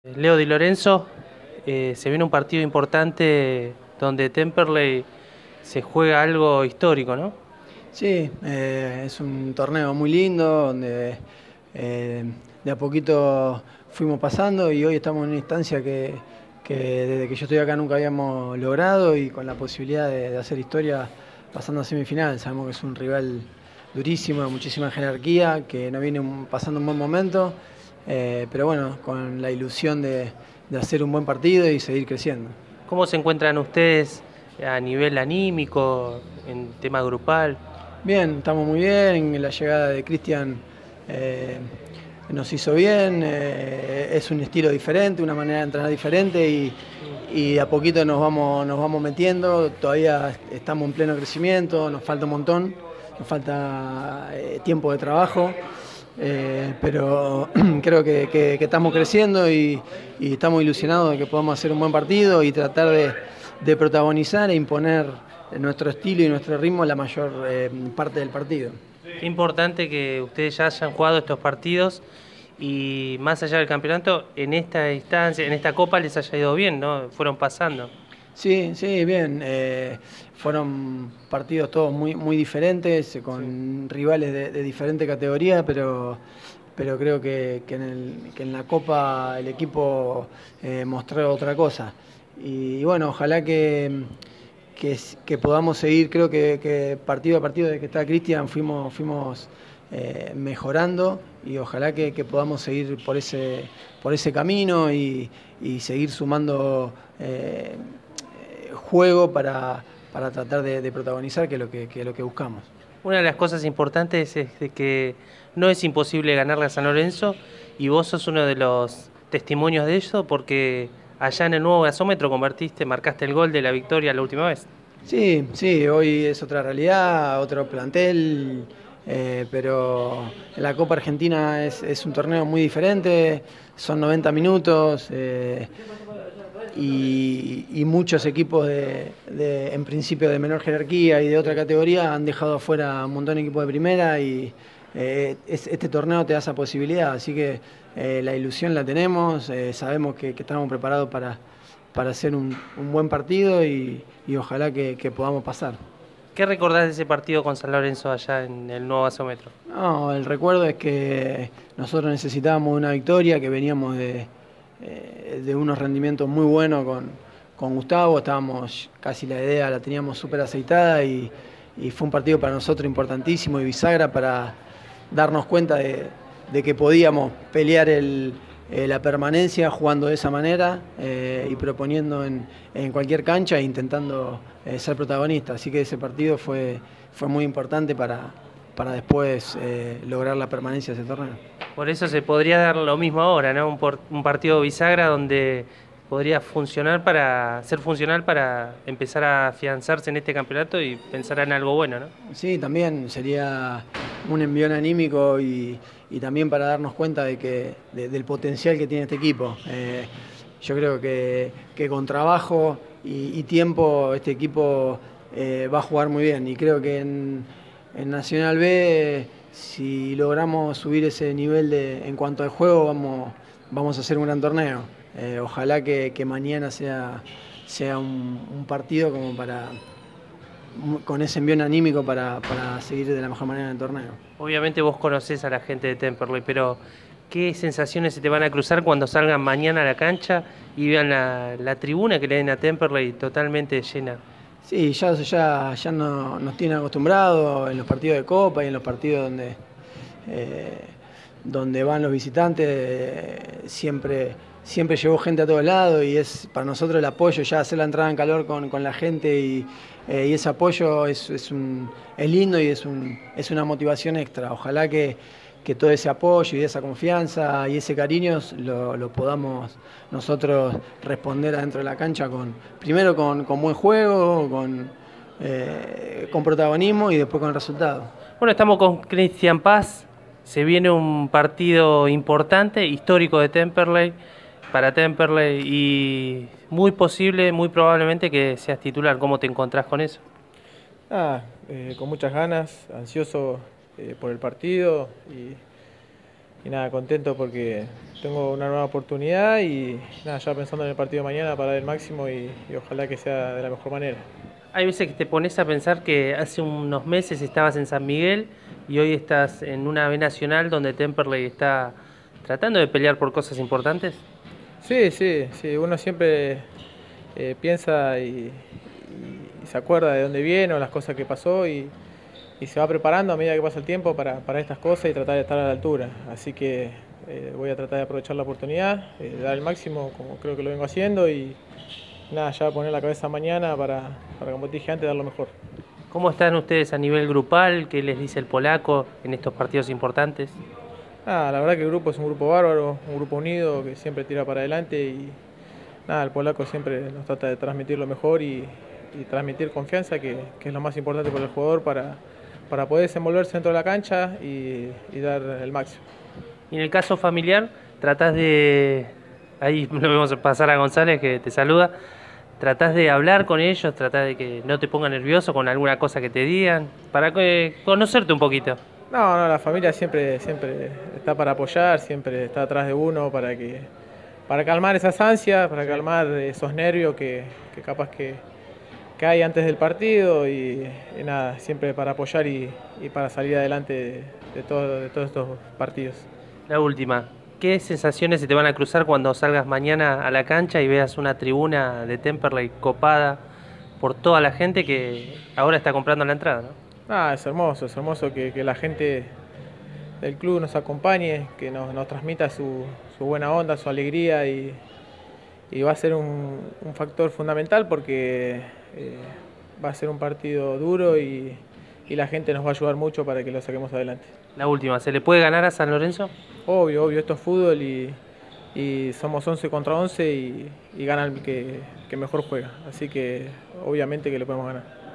Leo Di Lorenzo, se viene un partido importante donde Temperley se juega algo histórico, ¿no? Sí, es un torneo muy lindo donde de a poquito fuimos pasando y hoy estamos en una instancia que desde que yo estoy acá nunca habíamos logrado y con la posibilidad de hacer historia pasando a semifinal. Sabemos que es un rival durísimo, de muchísima jerarquía, que no viene pasando un buen momento, pero bueno, con la ilusión de hacer un buen partido y seguir creciendo. ¿Cómo se encuentran ustedes a nivel anímico, en tema grupal? Bien, estamos muy bien, la llegada de Cristian nos hizo bien, es un estilo diferente, una manera de entrenar diferente y de a poquito nos vamos metiendo, todavía estamos en pleno crecimiento, nos falta un montón, nos falta tiempo de trabajo, pero creo que estamos creciendo y estamos ilusionados de que podamos hacer un buen partido y tratar de protagonizar e imponer nuestro estilo y nuestro ritmo la mayor parte del partido. Qué importante que ustedes ya hayan jugado estos partidos y más allá del campeonato, en esta instancia, en esta copa les haya ido bien, ¿no? Fueron pasando. Sí, sí, bien. Fueron partidos todos muy diferentes, con rivales de diferente categoría, pero creo que en la Copa el equipo mostró otra cosa. Y bueno, ojalá que podamos seguir, creo que partido a partido de que está Cristian fuimos mejorando y ojalá que podamos seguir por ese camino y seguir sumando juego para tratar de protagonizar, que es lo que buscamos. Una de las cosas importantes es de que no es imposible ganarle a San Lorenzo y vos sos uno de los testimonios de eso porque allá en el nuevo gasómetro marcaste el gol de la victoria la última vez. Sí, sí, hoy es otra realidad, otro plantel, pero la Copa Argentina es un torneo muy diferente, son 90 minutos y muchos equipos en principio de menor jerarquía y de otra categoría han dejado afuera un montón de equipos de primera y este torneo te da esa posibilidad, así que la ilusión la tenemos, sabemos que estamos preparados para hacer un buen partido y ojalá que podamos pasar. ¿Qué recordás de ese partido con San Lorenzo allá en el nuevo gasómetro? No, el recuerdo es que nosotros necesitábamos una victoria, que veníamos de unos rendimientos muy buenos con Gustavo, estábamos casi la idea la teníamos súper aceitada y fue un partido para nosotros importantísimo y bisagra para darnos cuenta de que podíamos pelear la permanencia jugando de esa manera y proponiendo en cualquier cancha e intentando ser protagonista. Así que ese partido fue muy importante para después lograr la permanencia de ese torneo. Por eso se podría dar lo mismo ahora, ¿no? Un partido bisagra donde podría ser funcional para empezar a afianzarse en este campeonato y pensar en algo bueno, ¿no? Sí, también sería un envión anímico y también para darnos cuenta del potencial que tiene este equipo. Yo creo que con trabajo y tiempo este equipo va a jugar muy bien y creo que en Nacional B, si logramos subir ese nivel en cuanto al juego, vamos a hacer un gran torneo. Ojalá que mañana sea un partido como con ese envión anímico para seguir de la mejor manera en el torneo. Obviamente vos conocés a la gente de Temperley, pero ¿qué sensaciones se te van a cruzar cuando salgan mañana a la cancha y vean la tribuna que le den a Temperley totalmente llena? Sí, ya nos tienen acostumbrados en los partidos de Copa y en los partidos donde van los visitantes, siempre llevó gente a todos lados y es para nosotros el apoyo, ya hacer la entrada en calor con la gente y ese apoyo es lindo y es una motivación extra. Ojalá que todo ese apoyo y esa confianza y ese cariño lo podamos nosotros responder adentro de la cancha primero con buen juego, con protagonismo y después con el resultado. Bueno, estamos con Cristian Paz, se viene un partido importante, histórico de Temperley, para Temperley y muy probablemente que seas titular. ¿Cómo te encontrás con eso? Con muchas ganas, ansioso por el partido y nada, contento porque tengo una nueva oportunidad y nada, ya pensando en el partido de mañana para dar el máximo y ojalá que sea de la mejor manera. Hay veces que te pones a pensar que hace unos meses estabas en San Miguel y hoy estás en una B Nacional donde Temperley está tratando de pelear por cosas importantes. Sí, sí, sí, uno siempre piensa y se acuerda de dónde viene o las cosas que pasó y se va preparando a medida que pasa el tiempo para estas cosas y tratar de estar a la altura. Así que voy a tratar de aprovechar la oportunidad, dar el máximo como creo que lo vengo haciendo y nada, ya poner la cabeza mañana para como te dije antes, dar lo mejor. ¿Cómo están ustedes a nivel grupal? ¿Qué les dice el polaco en estos partidos importantes? Nada, la verdad que el grupo es un grupo bárbaro, un grupo unido que siempre tira para adelante y nada, el polaco siempre nos trata de transmitir lo mejor y transmitir confianza, que es lo más importante para el jugador para poder desenvolverse dentro de la cancha y dar el máximo. Y en el caso familiar, tratás de, ahí lo vemos pasar a González que te saluda, tratás de hablar con ellos, tratás de que no te pongan nervioso con alguna cosa que te digan, para conocerte un poquito. No, no, la familia siempre está para apoyar, siempre está atrás de uno para calmar esas ansias, para calmar esos nervios que capaz que hay antes del partido y nada, siempre para apoyar y para salir adelante de todos estos partidos. La última, ¿qué sensaciones se te van a cruzar cuando salgas mañana a la cancha y veas una tribuna de Temperley copada por toda la gente que ahora está comprando la entrada, ¿no? Es hermoso que la gente del club nos acompañe, que nos transmita su buena onda, su alegría y va a ser un factor fundamental porque va a ser un partido duro y la gente nos va a ayudar mucho para que lo saquemos adelante. La última, ¿se le puede ganar a San Lorenzo? Obvio, esto es fútbol y somos 11 contra 11 y gana el que mejor juega, así que obviamente que le podemos ganar.